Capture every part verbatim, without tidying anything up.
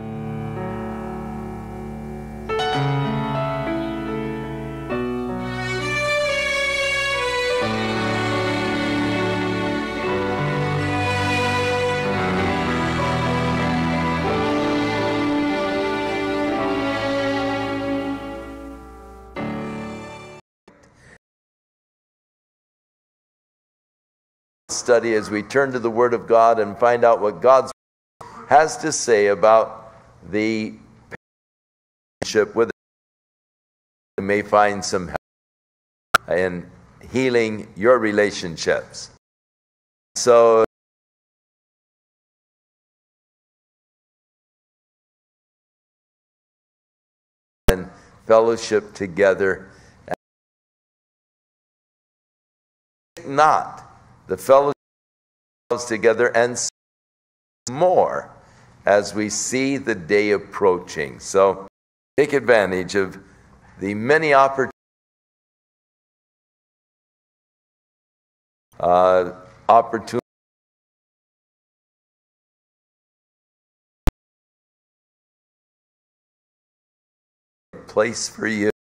Study as we turn to the Word of God and find out what God has to say about the relationship with it. You may find some help in healing your relationships. So and fellowship together, not the fellowship together, and more as we see the day approaching. So take advantage of the many opportunities, uh, opportunities place for you.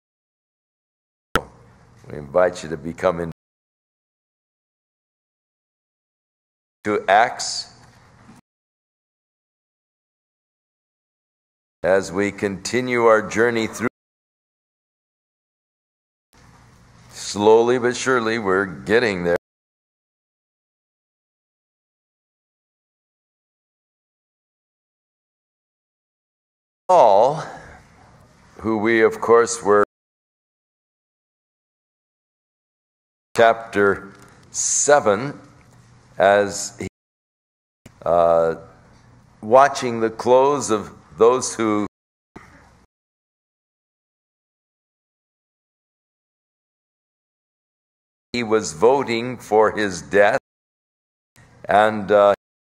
We invite you to become in to Acts as we continue our journey through. Slowly but surely we're getting there. Paul, who we of course were chapter seven, as he uh, watching the close of those who he was voting for his death, and uh,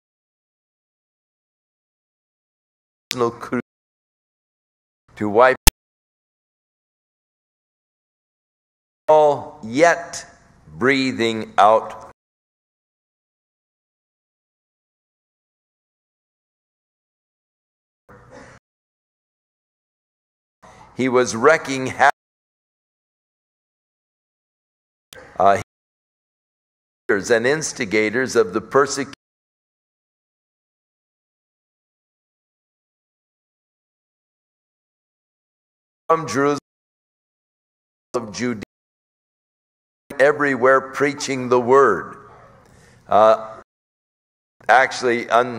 to wipe all yet breathing out he was wrecking havoc. Uh, and instigators of the persecution from Jerusalem, of Judea, everywhere preaching the word. Uh, actually, un-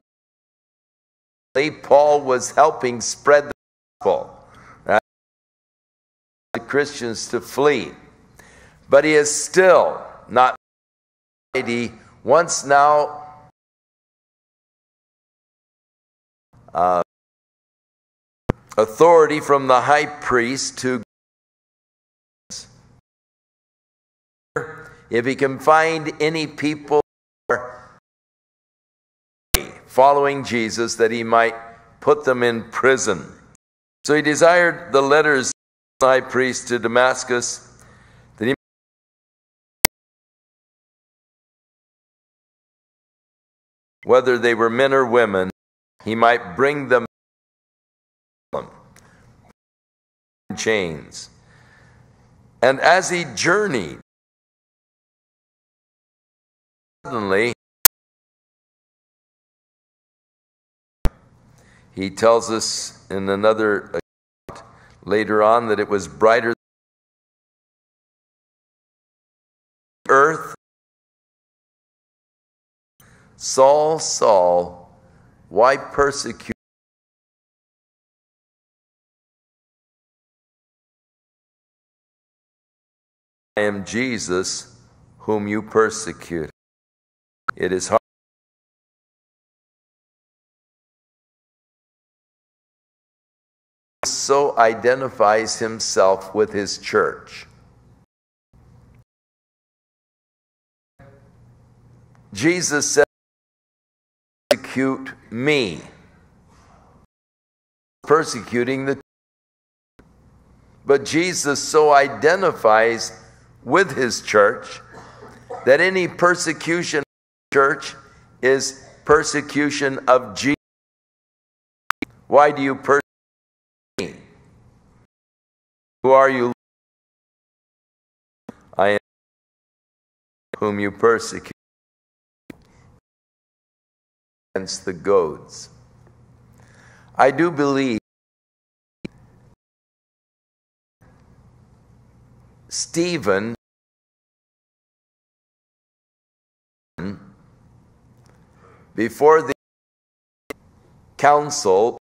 Paul was helping spread the gospel, uh, the Christians to flee. But he is still not ready. Once now uh, authority from the high priest to, if he can find any people following Jesus, that he might put them in prison. So he desired the letters of the high priest to Damascus, that he whether they were men or women, he might bring them in chains. And as he journeyed, suddenly he tells us in another account later on that it was brighter than the earth. Saul, Saul, why persecute? I am Jesus, whom you persecute. It is hard. So identifies himself with his church. Jesus said, persecute me. Persecuting the church. But Jesus so identifies with his church that any persecution of the church is persecution of Jesus. Why do you persecute me? Who are you? I am whom you persecute against the goads. I do believe Stephen before the council,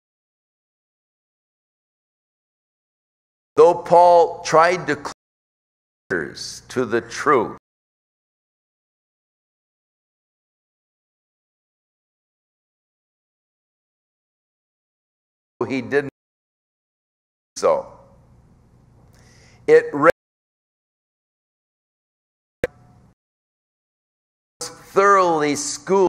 though Paul tried to clear to the truth, he didn't do so. It thoroughly schooled.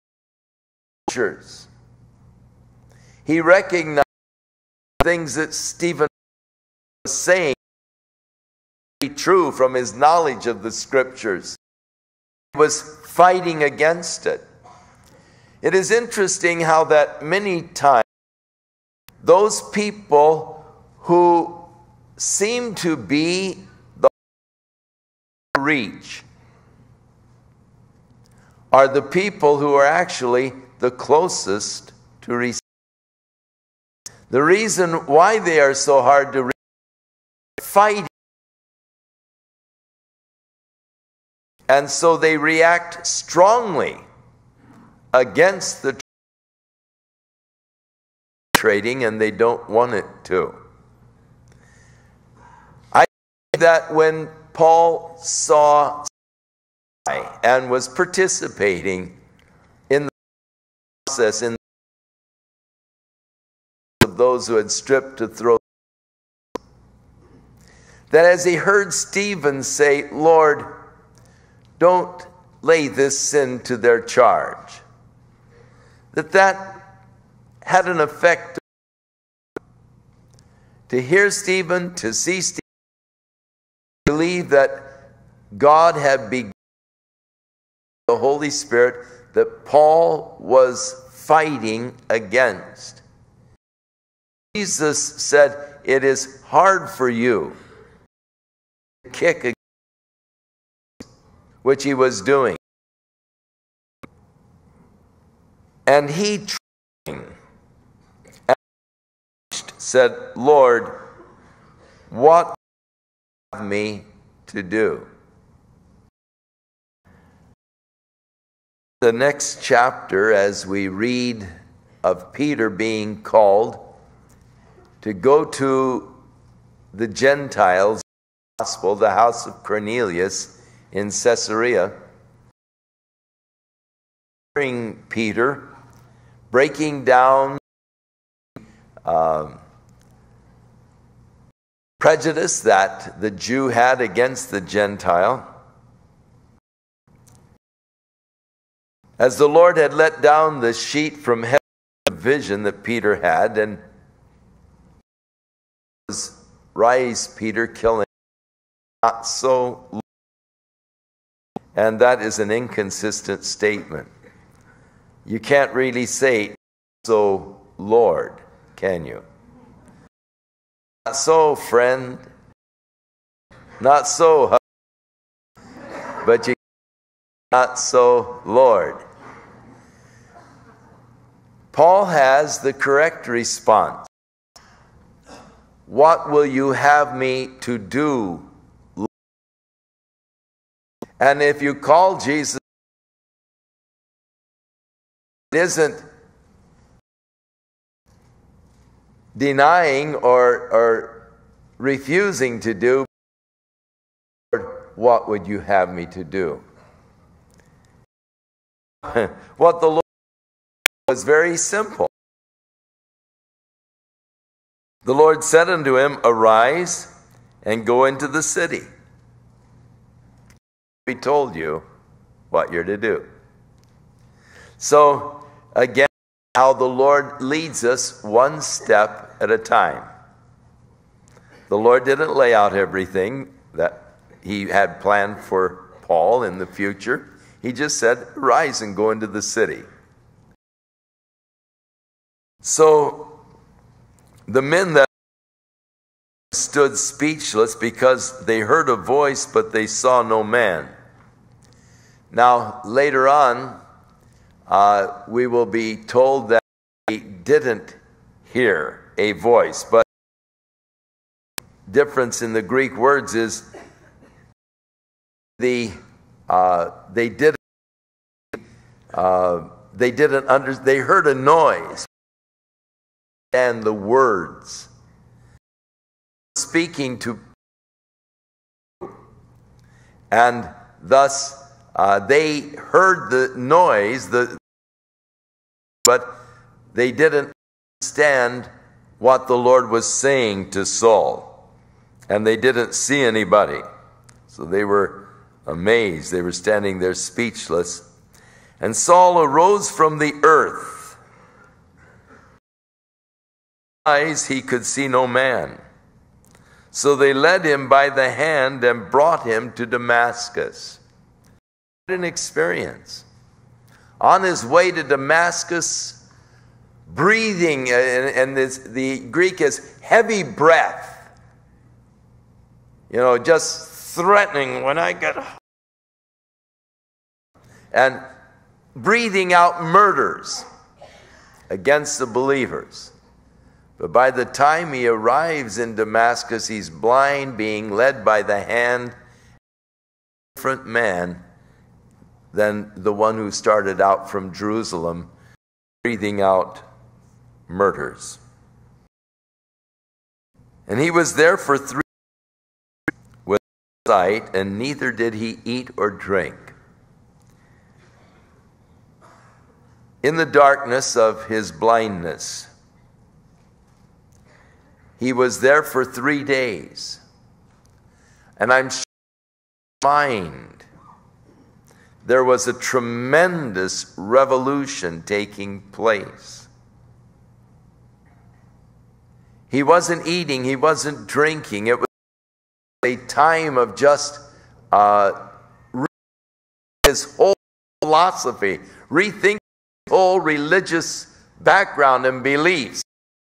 He recognized things that Stephen was saying to be true from his knowledge of the scriptures. He was fighting against it. It is interesting how that many times those people who seem to be the reach are the people who are actually the closest to receive. The reason why they are so hard to reach is fighting. And so they react strongly against the trading, and they don't want it to. I think that when Paul saw and was participating in the process in of those who had stripped to throw, that as he heard Stephen say, Lord, don't lay this sin to their charge, that that had an effect to hear Stephen, to see Stephen, believe that God had begun the Holy Spirit that Paul was fighting against. Jesus said, it is hard for you to kick against, which he was doing. And he and said, Lord, what do you have me to do? The next chapter, as we read of Peter being called to go to the Gentiles, the gospel, the house of Cornelius in Caesarea, hearing Peter breaking down uh, prejudice that the Jew had against the Gentile. As the Lord had let down the sheet from heaven, the vision that Peter had, and was, rise, Peter, killing, not so. And that is an inconsistent statement. You can't really say, so, Lord, can you? Not so, friend. Not so, husband. But you not so, Lord. Paul has the correct response. What will you have me to do, Lord? And if you call Jesus, it isn't denying or, or refusing to do, what would you have me to do? What the Lord was very simple. The Lord said unto him, arise and go into the city. We told you what you're to do. So, again, how the Lord leads us one step at a time. The Lord didn't lay out everything that he had planned for Paul in the future. He just said, arise and go into the city. So the men that stood speechless because they heard a voice, but they saw no man. Now, later on, uh, we will be told that they didn't hear a voice, but the difference in the Greek words is the uh, they didn't uh, they didn't under they heard a noise and the words speaking to, and thus uh, they heard the noise, the but they didn't understand what the Lord was saying to Saul, and they didn't see anybody, so they were amazed. They were standing there speechless. And Saul arose from the earth. Eyes he could see no man. So they led him by the hand and brought him to Damascus. What an experience. On his way to Damascus, breathing, and, and this, the Greek is heavy breath. You know, just threatening when I get home. And breathing out murders against the believers. But by the time he arrives in Damascus, he's blind, being led by the hand, a different man than the one who started out from Jerusalem, breathing out murders. And he was there for three days with sight, and neither did he eat or drink. In the darkness of his blindness, he was there for three days. And I'm sure in his mind, there was a tremendous revolution taking place. He wasn't eating, he wasn't drinking. It was a time of just uh, his whole philosophy, rethinking his whole religious background and beliefs.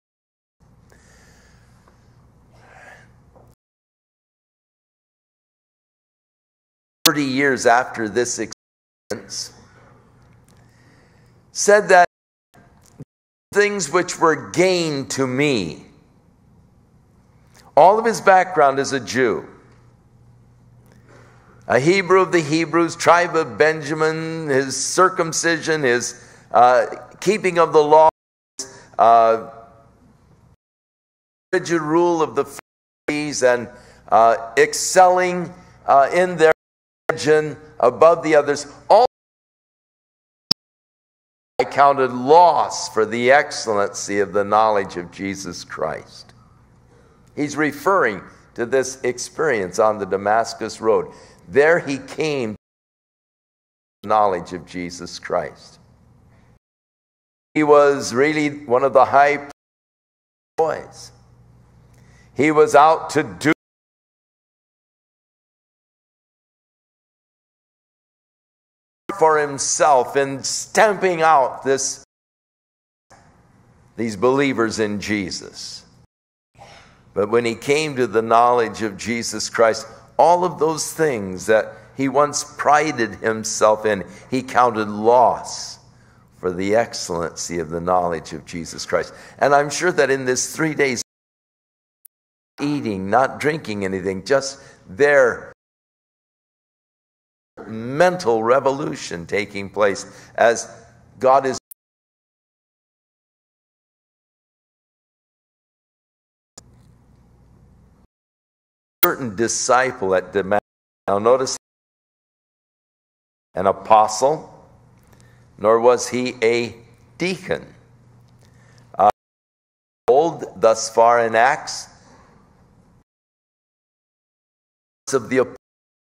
Thirty years after this experience, said that things which were gain to me. All of his background as a Jew, a Hebrew of the Hebrews, tribe of Benjamin, his circumcision, his uh, keeping of the law, uh, rigid rule of the Pharisees, and uh, excelling uh, in their religion above the others. All I counted loss for the excellency of the knowledge of Jesus Christ. He's referring to this experience on the Damascus Road. There he came to the knowledge of Jesus Christ. He was really one of the high boys. He was out to do for himself in stamping out this, these believers in Jesus. But when he came to the knowledge of Jesus Christ, all of those things that he once prided himself in, he counted loss for the excellency of the knowledge of Jesus Christ. And I'm sure that in this three days, eating, not drinking anything, just their mental revolution taking place as God is certain disciple at Damascus. Now notice, an apostle, nor was he a deacon. Uh, old thus far in Acts of the,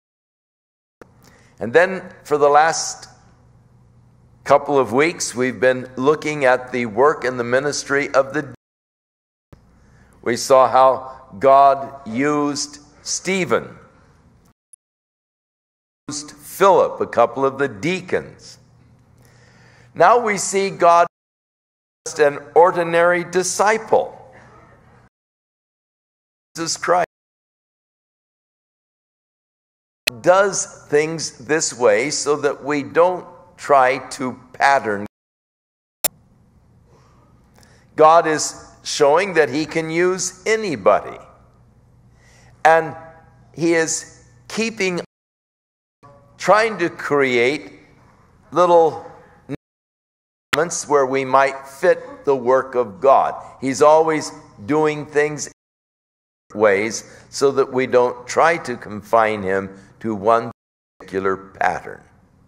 and then for the last couple of weeks we've been looking at the work and the ministry of the. We saw how God used Stephen, used Philip, a couple of the deacons. Now we see God just an ordinary disciple. Jesus Christ does things this way so that we don't try to pattern. God is showing that he can use anybody. And he is keeping, trying to create little moments where we might fit the work of God. He's always doing things in ways so that we don't try to confine him to one particular pattern.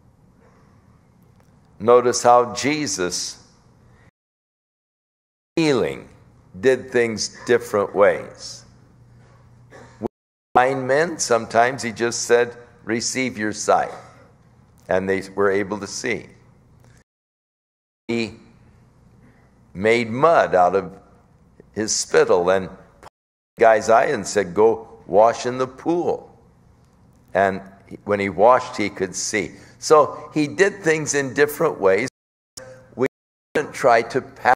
Notice how Jesus, healing, did things different ways. With blind men, sometimes he just said, receive your sight. And they were able to see. He made mud out of his spittle and put the guy's eye and said, go wash in the pool. And when he washed, he could see. So he did things in different ways. We shouldn't try to pattern.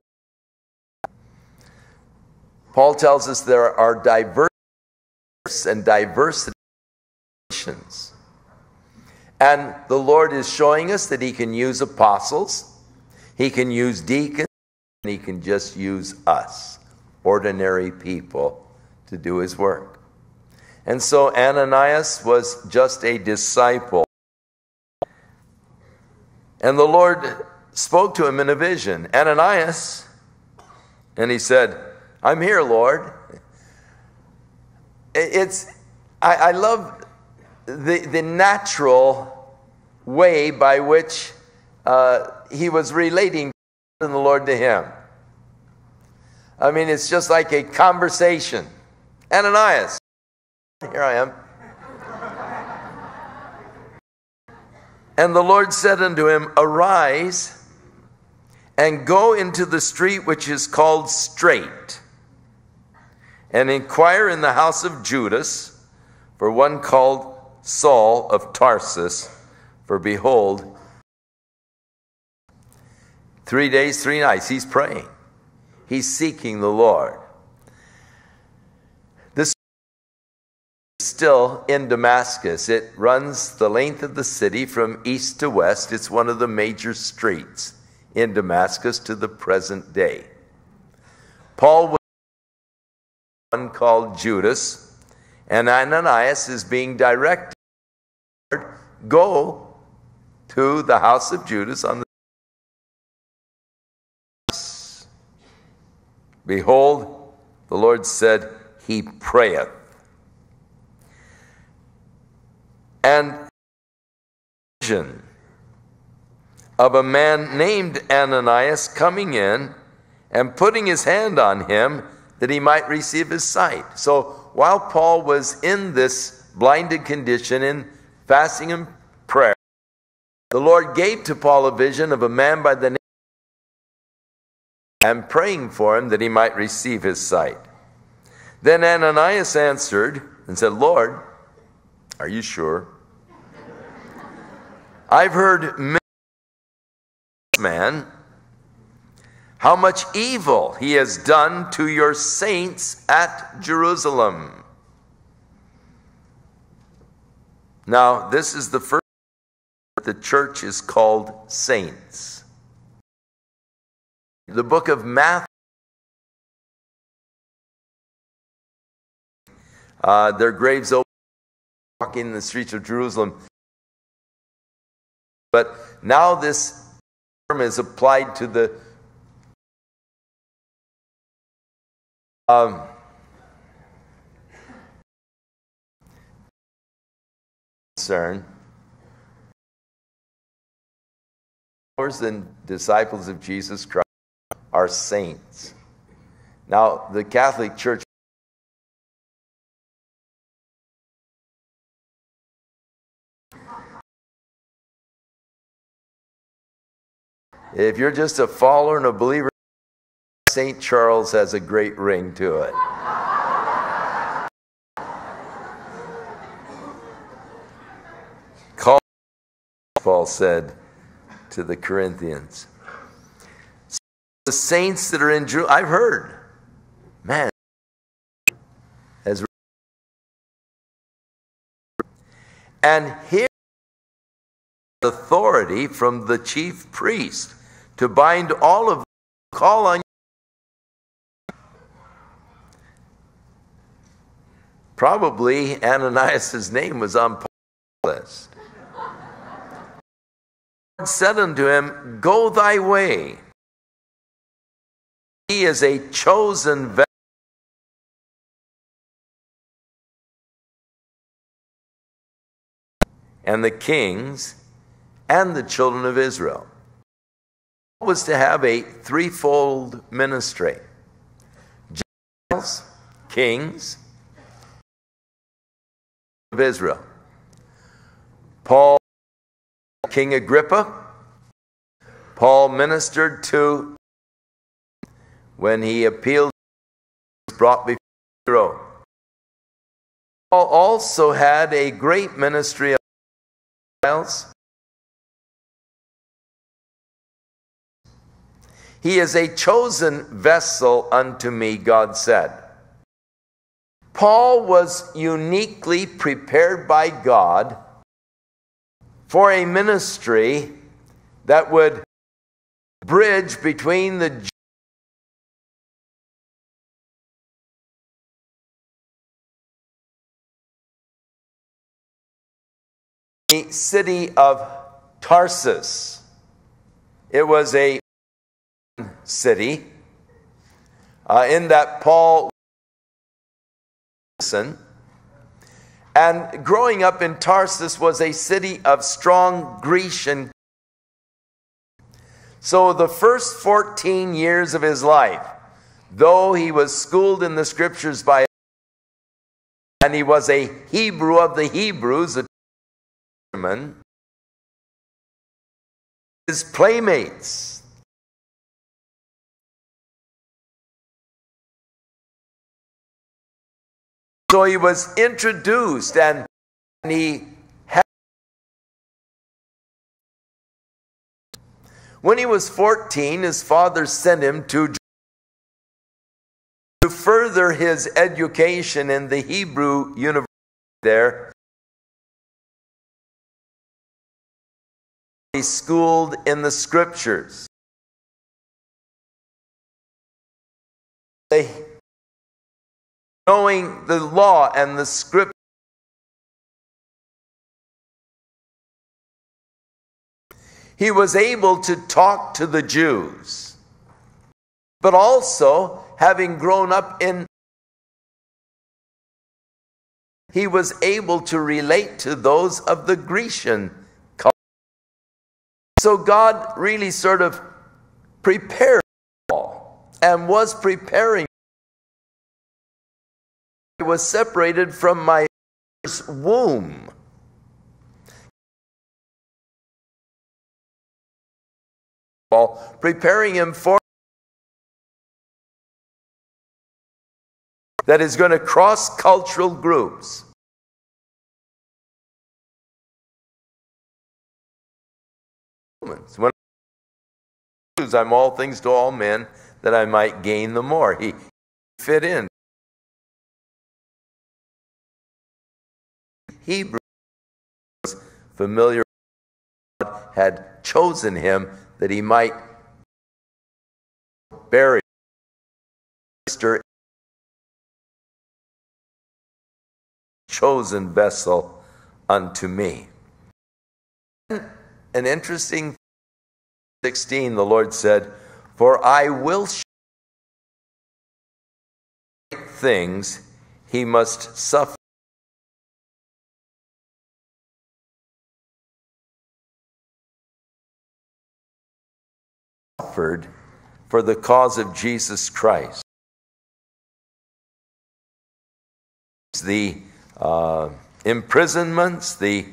Paul tells us there are diverse and diverse nations. And the Lord is showing us that he can use apostles, he can use deacons, and he can just use us, ordinary people, to do his work. And so Ananias was just a disciple. And the Lord spoke to him in a vision, Ananias, and he said, I'm here, Lord. It's, I, I love the, the natural way by which uh, he was relating the Lord to him. I mean, it's just like a conversation. Ananias, here I am. And the Lord said unto him, arise and go into the street which is called Straight, and inquire in the house of Judas for one called Saul of Tarsus, for behold, three days, three nights, he's praying. He's seeking the Lord. This is still in Damascus. It runs the length of the city from east to west. It's one of the major streets in Damascus to the present day. Paul was one called Judas, and Ananias is being directed, go to the house of Judas on the behold, the Lord said, he prayeth. And vision of a man named Ananias coming in and putting his hand on him that he might receive his sight. So while Paul was in this blinded condition, in fasting and prayer, the Lord gave to Paul a vision of a man by the name and praying for him that he might receive his sight. Then Ananias answered and said, Lord, are you sure? I've heard many man how much evil he has done to your saints at Jerusalem. Now, this is the first the church is called saints. The book of Matthew, uh, their graves open, walking in the streets of Jerusalem. But now this term is applied to the um, concern. Followers and disciples of Jesus Christ are saints. Now, the Catholic Church, if you're just a follower and a believer, Saint Charles has a great ring to it. Call, Paul said to the Corinthians. the saints that are in Jerusalem, I've heard, man, as and here authority from the chief priest to bind all of them, call on you. Probably Ananias' name was on Paul's list. God said unto him, go thy way. He is a chosen vessel. And the kings and the children of Israel. Paul was to have a threefold ministry. Generals, kings of Israel. Paul, King Agrippa, Paul ministered to when he appealed, was brought before Pharaoh. Paul also had a great ministry of trials. He is a chosen vessel unto me, God said. Paul was uniquely prepared by God for a ministry that would bridge between the Jews and the city of Tarsus. It was a city uh, in that Paul and growing up in Tarsus was a city of strong Grecian. So the first fourteen years of his life, though he was schooled in the scriptures by and he was a Hebrew of the Hebrews, a German, his playmates, so he was introduced, and he had, when he was fourteen, his father sent him to to further his education in the Hebrew university there. He schooled in the scriptures. They knowing the law and the script, he was able to talk to the Jews, but also having grown up in, he was able to relate to those of the Grecian culture. So God really sort of prepared Paul and was preparing. I was separated from my mother's womb. Paul, preparing him for that is going to cross cultural groups. When I'm all things to all men, that I might gain the more. He fit in. Hebrew was familiar. God had chosen him that he might bury Mister chosen vessel unto me. An interesting sixteen, the Lord said, for I will show things he must suffer. Suffered for the cause of Jesus Christ. The uh, imprisonments, the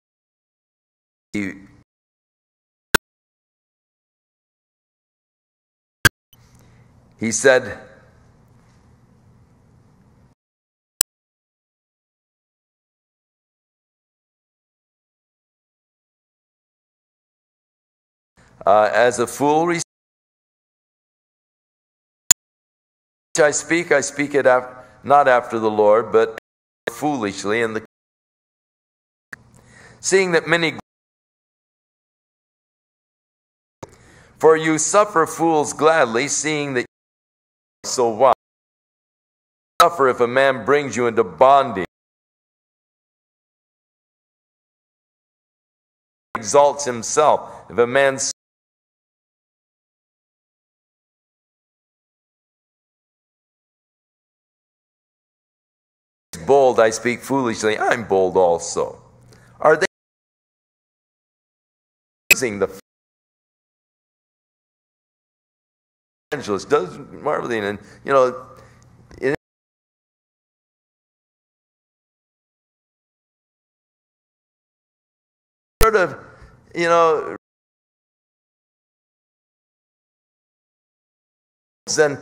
he He said, uh, as a fool I speak, I speak it af- not after the Lord, but foolishly, in the seeing that many, for you suffer fools gladly, seeing that you are so wise. Suffer if a man brings you into bondage, exalts himself. If a man is bold, I speak foolishly, I'm bold also. Are they using the evangelist does marveling, and you know, it sort of, you know, then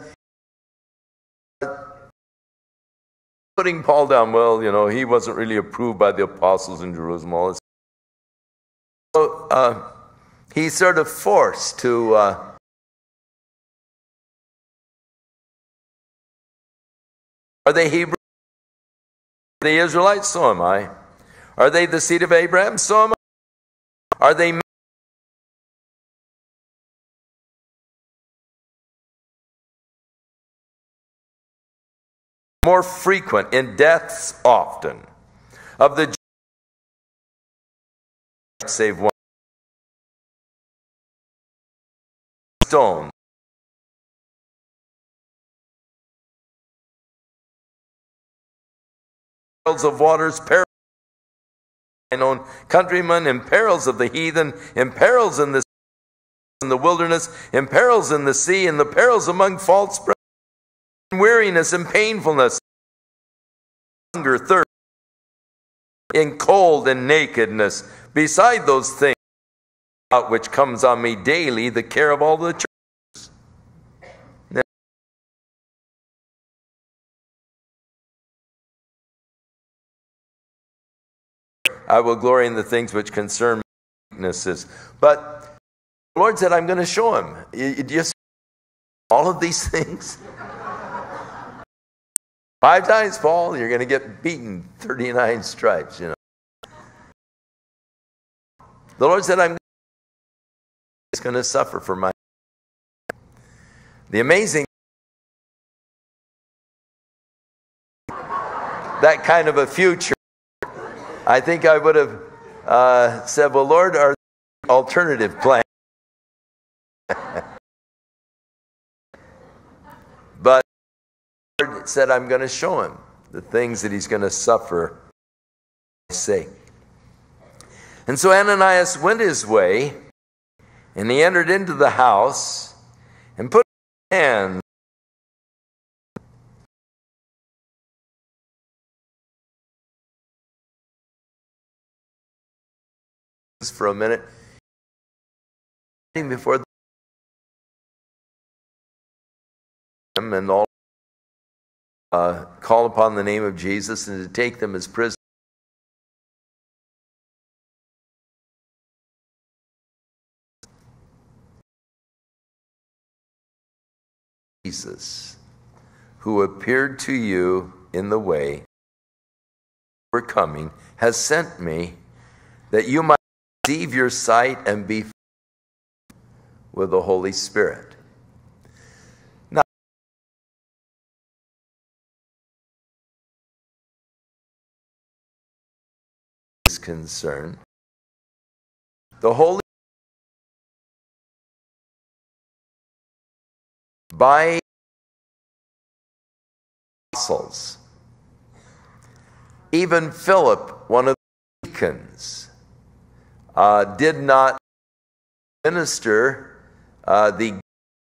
putting Paul down. Well, you know, he wasn't really approved by the apostles in Jerusalem. All this. So uh, he's sort of forced to. Uh, Are they Hebrews? Are they Israelites? So am I. Are they the seed of Abraham? So am I. Are they more frequent in deaths often? Of the save one stone. Perils of waters, perils of mine own countrymen, in perils of the heathen, in perils in the in the wilderness, in perils in the sea, in the perils among false brethren, in weariness and painfulness, hunger, thirst, in cold and nakedness, beside those things which comes on me daily, the care of all the churches. Now, I will glory in the things which concern my weaknesses. But the Lord said, I'm going to show him. You, you just all of these things. Five times, Paul, you're going to get beaten thirty-nine stripes, you know. The Lord said, I'm going to suffer for my. The amazing, that kind of a future, I think I would have uh, said, well, Lord, our alternative plan. But the Lord said, I'm going to show him the things that he's going to suffer for my sake. And so Ananias went his way, and he entered into the house and put his hand for a minute before them, and all uh, call upon the name of Jesus and to take them as prisoners. Jesus, who appeared to you in the way we're coming, has sent me that you might receive your sight and be filled with the Holy Spirit. Now, is concerned, the Holy by apostles, even Philip, one of the deacons, uh, did not minister uh, the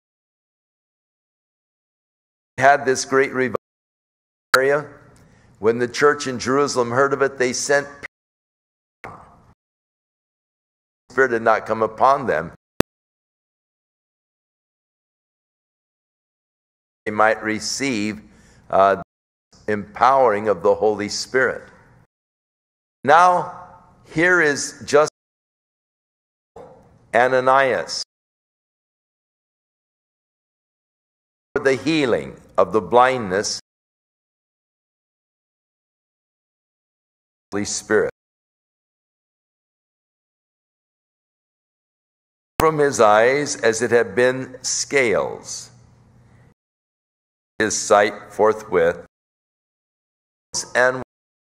had this great revival area. When the church in Jerusalem heard of it, they sent the Spirit had not come upon them. they might receive uh, the empowering of the Holy Spirit. Now, here is just Ananias for the healing of the blindness of the Holy Spirit. From his eyes as it had been scales. His sight forthwith and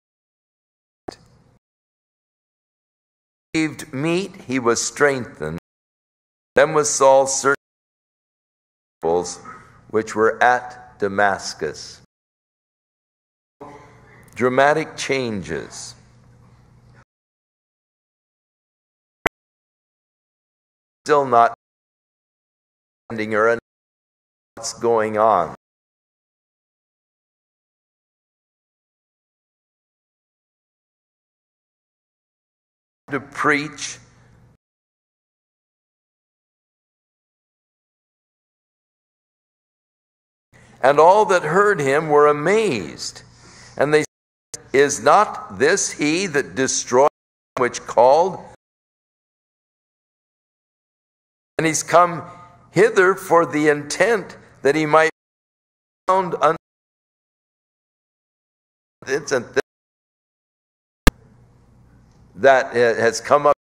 received meat, he was strengthened. Then was Saul certain disciples which were at Damascus. Dramatic changes. Still not understanding or understanding what's going on. To preach and all that heard him were amazed, and they said, is not this he that destroyed which called? And he's come hither for the intent that he might be found unto this and this that has come up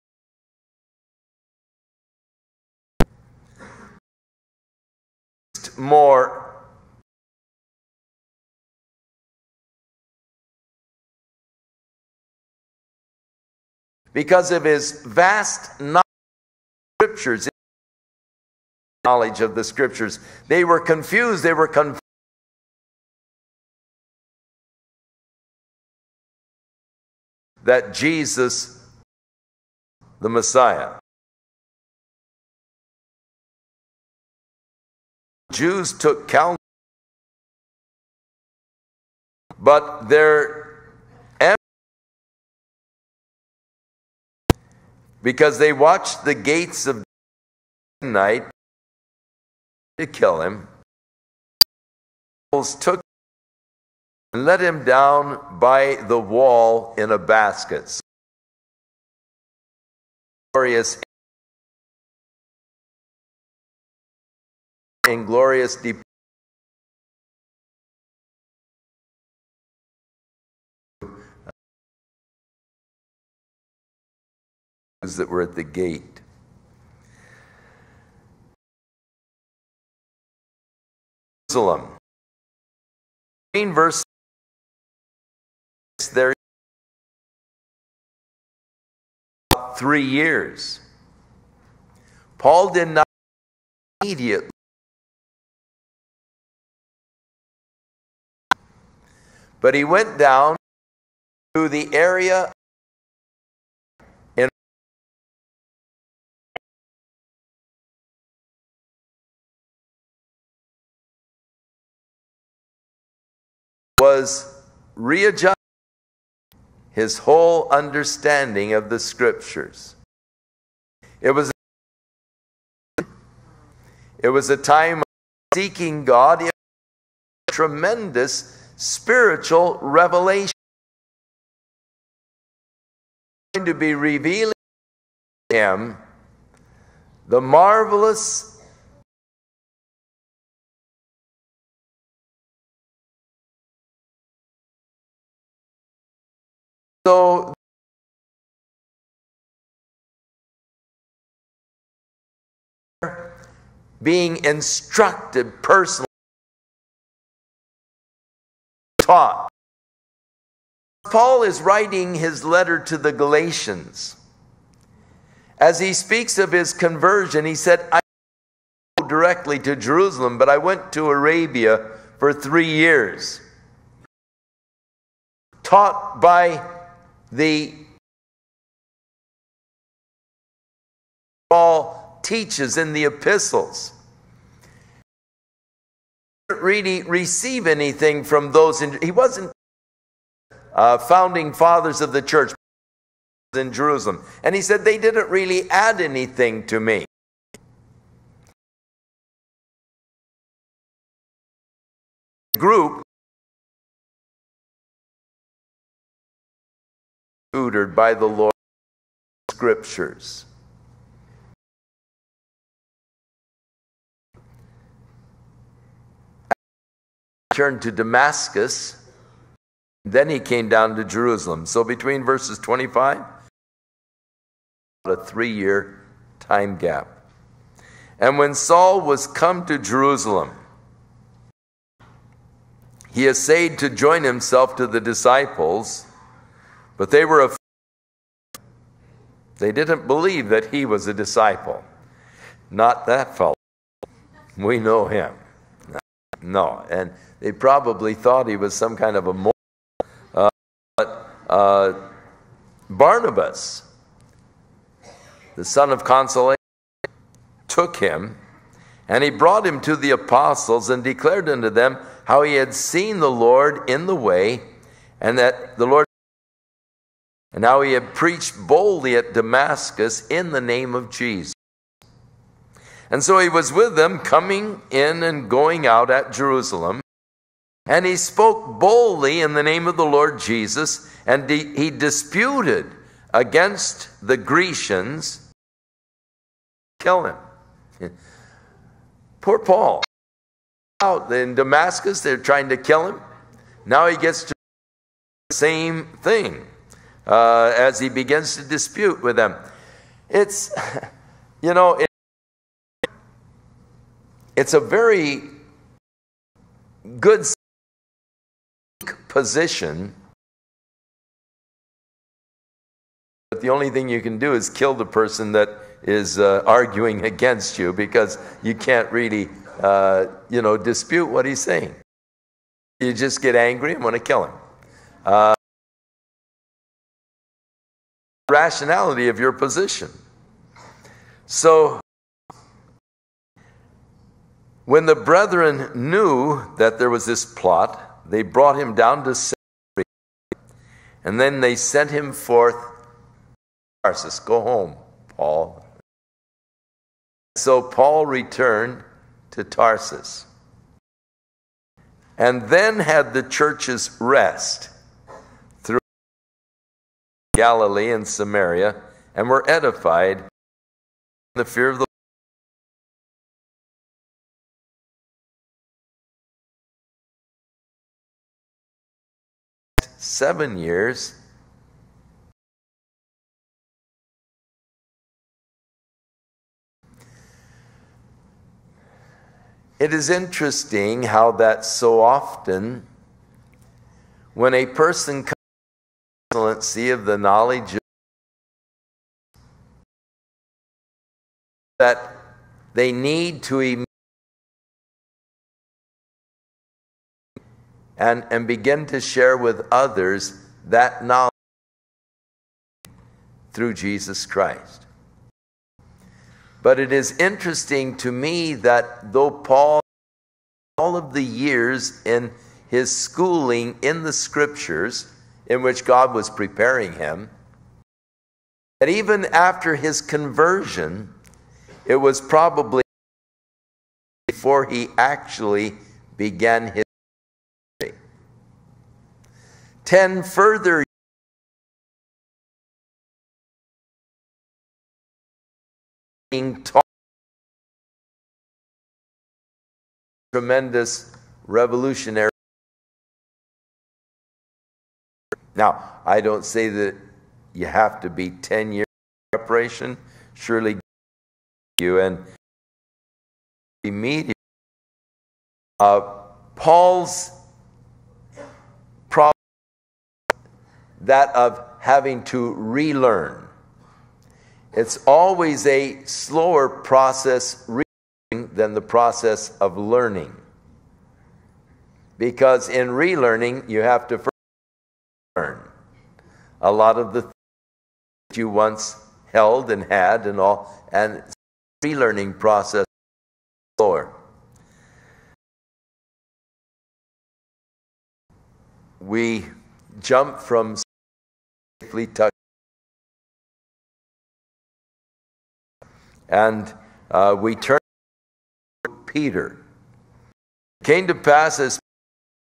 more because of his vast knowledge of scriptures, knowledge of the scriptures. They were confused, they were confused. That Jesus, the Messiah. Jews took counsel, but their because they watched the gates of night to kill him, took and let him down by the wall in a basket. Glorious and glorious deep that were at the gate. Jerusalem. In verse there three years. Paul did not immediately, but he went down to the area in was readjusted his whole understanding of the scriptures. It was, it was a time of seeking God, in tremendous spiritual revelation. Going to be revealing to him the marvelous so being instructed personally, taught. Paul is writing his letter to the Galatians. As he speaks of his conversion, he said, I didn't go directly to Jerusalem, but I went to Arabia for three years. Taught by the Paul teaches in the epistles. He didn't really receive anything from those in, he wasn't uh, founding fathers of the church in Jerusalem, and he said they didn't really add anything to me. group tutored by the Lord Scriptures. He turned to Damascus, then he came down to Jerusalem. So between verses twenty-five, a three-year time gap. And when Saul was come to Jerusalem, he essayed to join himself to the disciples, but they were afraid. They didn't believe that he was a disciple. Not that fellow. We know him. No, and they probably thought he was some kind of a moral. Uh, but uh, Barnabas, the son of consolation, took him, and he brought him to the apostles and declared unto them how he had seen the Lord in the way, and that the Lord, and how he had preached boldly at Damascus in the name of Jesus. And so he was with them, coming in and going out at Jerusalem, and he spoke boldly in the name of the Lord Jesus, and he disputed against the Grecians, kill him. Poor Paul. Out in Damascus, they're trying to kill him. Now he gets to the same thing uh, as he begins to dispute with them. It's, you know, it, it's a very good position. But the only thing you can do is kill the person that is uh, arguing against you, because you can't really, uh, you know, dispute what he's saying. You just get angry and want to kill him. Uh, rationality of your position. So, when the brethren knew that there was this plot, they brought him down to Caesarea, and then they sent him forth to Tarsus. Go home, Paul. So Paul returned to Tarsus, and then had the churches rest through Galilee and Samaria, and were edified in the fear of the Lord. Seven years, it is interesting how that so often, when a person comes to the excellency of the knowledge of that they need to immediately and, and begin to share with others that knowledge through Jesus Christ. But it is interesting to me that though Paul, all of the years in his schooling in the Scriptures, in which God was preparing him, that even after his conversion, it was probably before he actually began his ministry. Ten further years being taught tremendous revolutionary. Now, I don't say that you have to be ten years of preparation. Surely you and immediately. Uh, Paul's problem, that of having to relearn. It's always a slower process relearning than the process of learning. Because in relearning, you have to first learn a lot of the things that you once held and had and all, and the relearning process is slower. We jump from safely tucked and uh, we turn to Peter. It came to pass as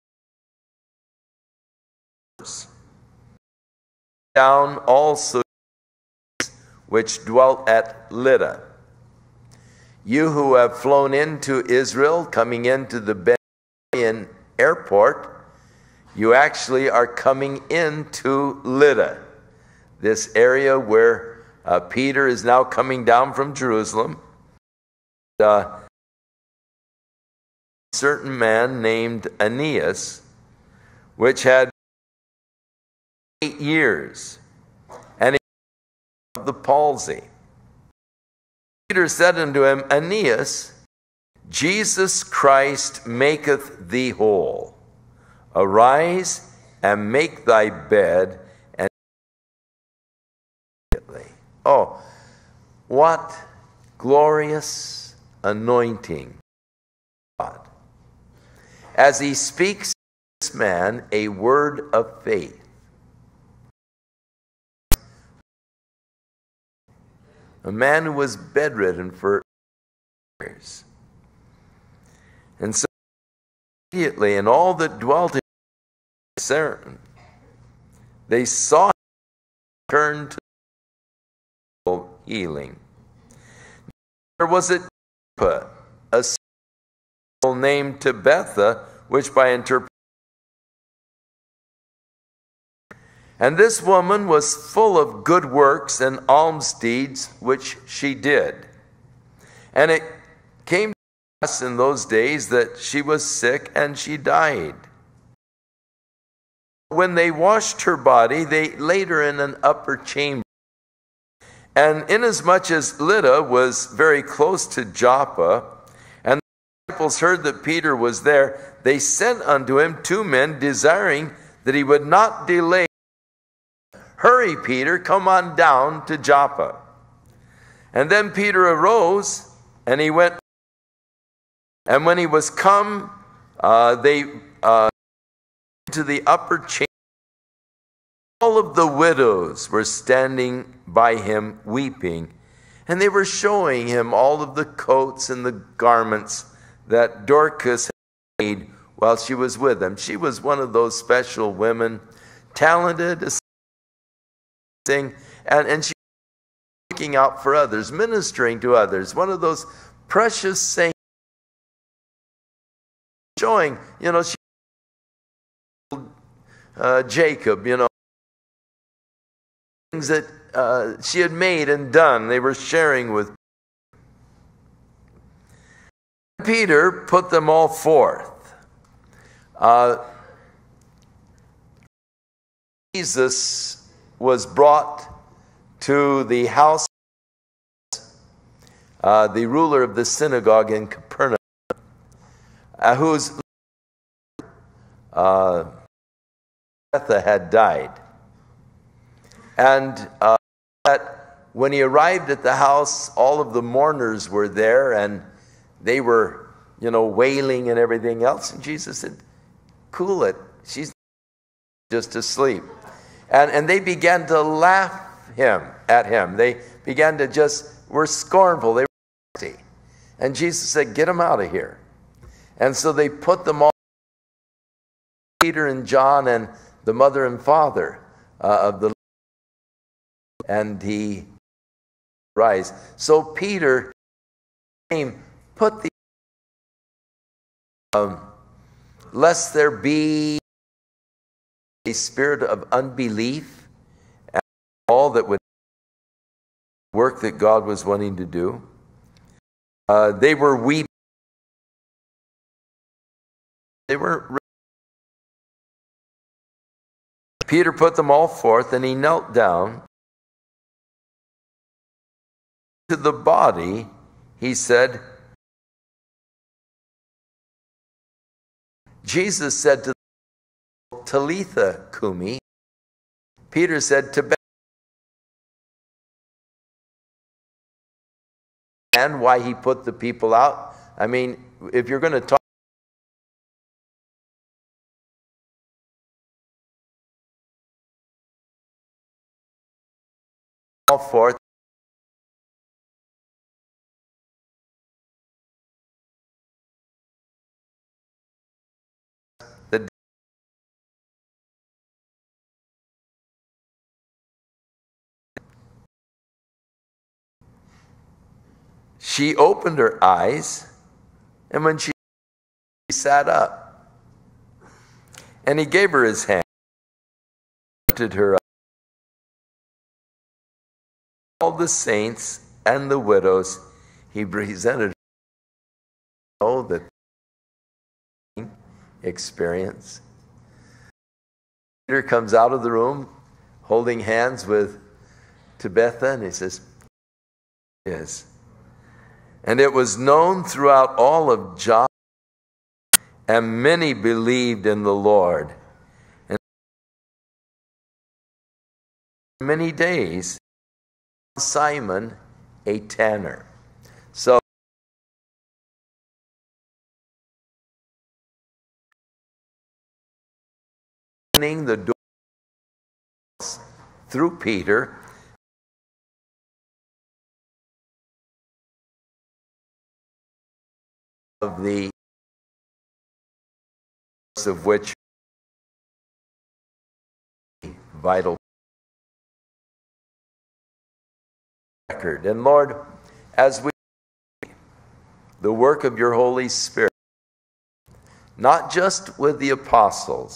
Down also which dwelt at Lydda. You who have flown into Israel, coming into the Ben Gurion airport, you actually are coming into Lydda, this area where uh, Peter is now coming down from Jerusalem. Uh, a certain man named Aeneas, which had eight years, and he had the palsy. Peter said unto him, Aeneas, Jesus Christ maketh thee whole. Arise and make thy bed. And oh, what glorious anointing God, as he speaks to this man a word of faith. A man who was bedridden for years. And so immediately, and all that dwelt in Saron, they saw him turn to healing. There was a a soul named Tabitha, which by interpretation, and this woman was full of good works and alms deeds, which she did. And it came to pass in those days that she was sick, and she died. When they washed her body, they laid her in an upper chamber. And inasmuch as Lydda was very close to Joppa, and the disciples heard that Peter was there, they sent unto him two men, desiring that he would not delay. Hurry, Peter, come on down to Joppa. And then Peter arose, and he went. And when he was come, uh, they uh, to the upper chamber. All of the widows were standing by him weeping, and they were showing him all of the coats and the garments that Dorcas had made while she was with them. She was one of those special women, talented, and, and she was looking out for others, ministering to others. One of those precious saints, showing, you know, she, uh, Jacob, you know, things that uh, she had made and done, they were sharing with Peter. Put them all forth. Uh, Jesus was brought to the house, uh, the ruler of the synagogue in Capernaum, uh, whose uh, Martha had died. And uh, that when he arrived at the house, all of the mourners were there, and they were, you know, wailing and everything else. And Jesus said, cool it. She's just asleep. And, and they began to laugh him at him. They began to just, were scornful. They were nasty. And Jesus said, get them out of here. And so they put them all, Peter and John and the mother and father uh, of the, and he rise. So Peter came, put the, um, lest there be a spirit of unbelief and all that would work that God was wanting to do. Uh, they were weeping. They were. Peter put them all forth, and he knelt down. To the body, he said, Jesus said to Talitha Kumi. Peter said to Beth. And why he put the people out. I mean, if you're going to talk all forth, the She opened her eyes, and when she sat up, and he gave her his hand, lifted her up. All the saints and the widows, he presented her know that experience. Peter comes out of the room holding hands with Tabitha, and he says, yes. And it was known throughout all of Joppa, and many believed in the Lord. And many days, Simon, a tanner. So, opening the doors through Peter, of the of which vital record. And Lord, as we the work of your Holy Spirit, not just with the apostles,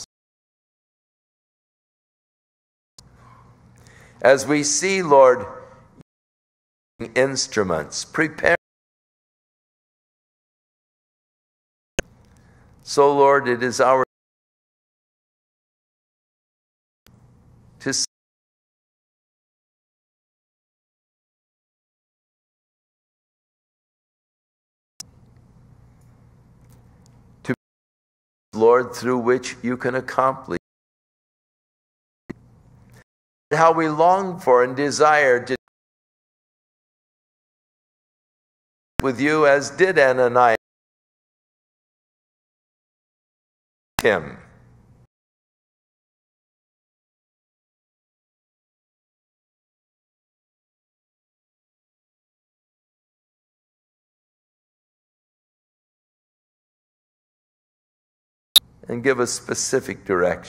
as we see, Lord, instruments prepare. So, Lord, it is our to see to Lord, through which you can accomplish how we long for and desire to with you, as did Ananias him. And give us specific direction.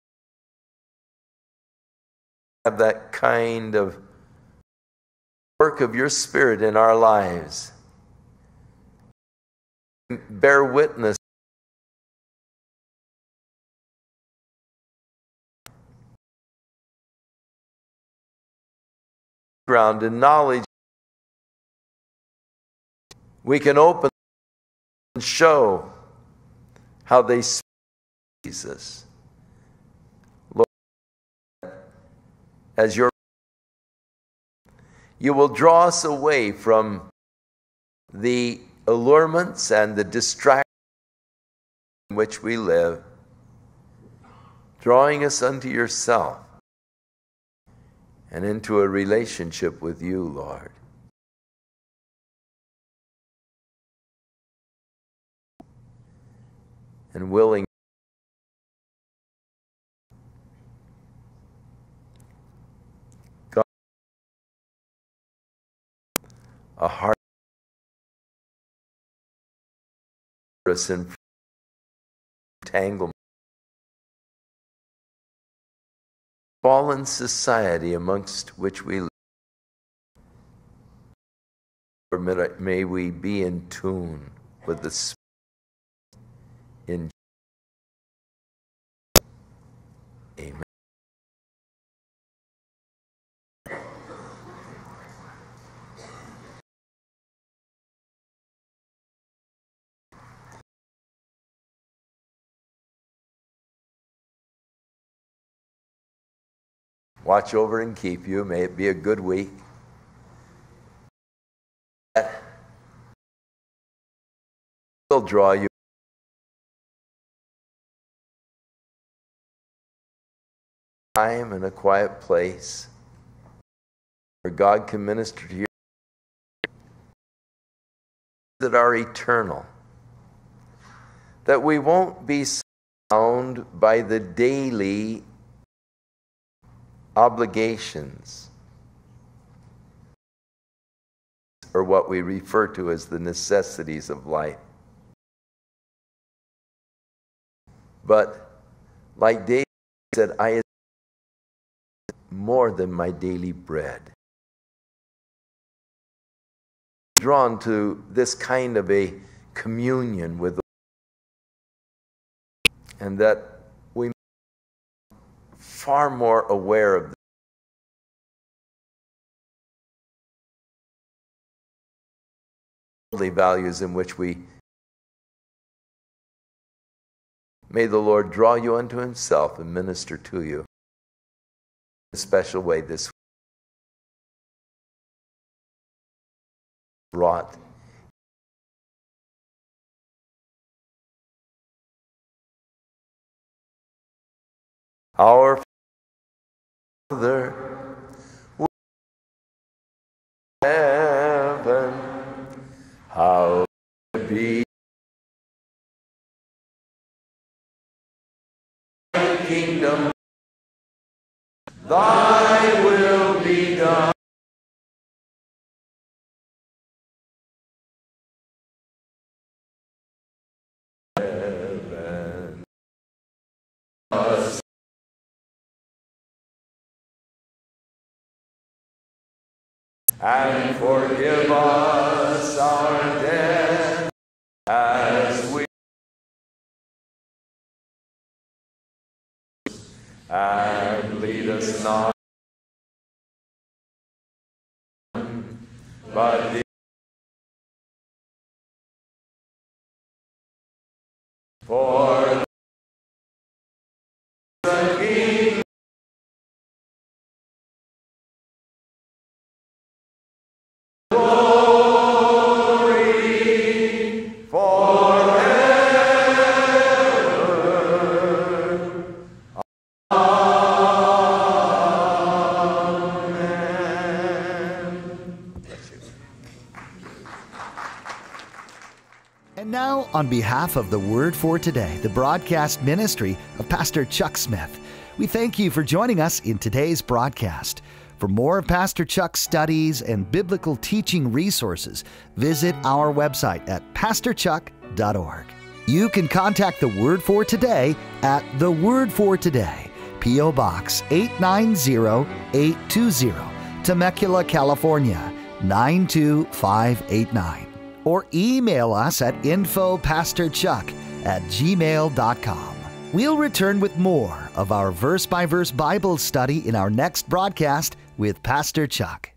Have that kind of work of your Spirit in our lives. Bear witness. Ground in knowledge. We can open and show how they speak Jesus. Lord, as your you will draw us away from the allurements and the distractions in which we live, drawing us unto yourself and into a relationship with you, Lord. And willing God, a heart us in entanglement, fallen society amongst which we live. Or may we be in tune with the Spirit in Amen. Watch over and keep you. May it be a good week. Will draw you time in a quiet place where God can minister to you that are eternal, that we won't be bound by the daily obligations or what we refer to as the necessities of life. But like David said, I more than my daily bread. drawn to this kind of a communion with the Lord, and that we are far more aware of the values in which we. May the Lord draw you unto himself and minister to you in a special way this week. Wrought our Father who art in heaven, hallowed be thy kingdom, thy will be done. Heaven, us. And forgive us our debt as we, and lead us not, but the, for the kingdom, glory forever. And now, on behalf of the Word for Today, the broadcast ministry of Pastor Chuck Smith, we thank you for joining us in today's broadcast. For more of Pastor Chuck's studies and biblical teaching resources, visit our website at pastor chuck dot org. You can contact the Word for Today at The Word for Today, P O Box eight nine zero eight two zero, Temecula, California nine two five eight nine. Or email us at info pastor chuck at gmail dot com. We'll return with more of our verse-by-verse Bible study in our next broadcast with Pastor Chuck.